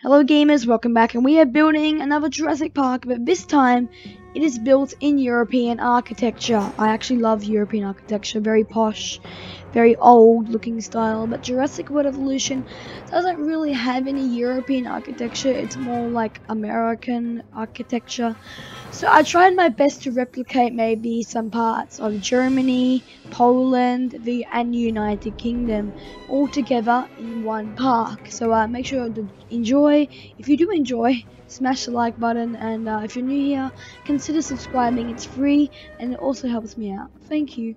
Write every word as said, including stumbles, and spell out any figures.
Hello gamers, welcome back, and we are building another Jurassic Park, but this time it is built in European architecture. I actually love European architecture, very posh, very old looking style, but Jurassic World Evolution doesn't really have any European architecture, it's more like American architecture. So I tried my best to replicate maybe some parts of Germany, Poland, the and United Kingdom all together in one park. So uh, make sure to enjoy. If you do enjoy, smash the like button, and uh, if you're new here, consider subscribing. It's free and it also helps me out. Thank you.